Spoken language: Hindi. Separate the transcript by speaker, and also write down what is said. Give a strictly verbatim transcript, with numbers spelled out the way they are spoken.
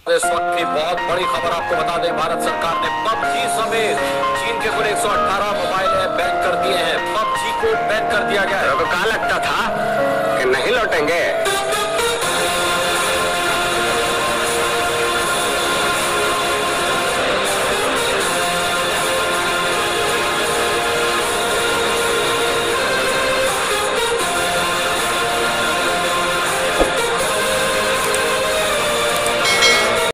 Speaker 1: इस वक्त की बहुत बड़ी खबर आपको बता दें, भारत सरकार ने पबजी समेत चीन के कुल एक सौ अठारह मोबाइल ऐप बैन कर दिए हैं। पबजी को बैन कर दिया गया है।
Speaker 2: तो कहा लगता था कि नहीं लौटेंगे।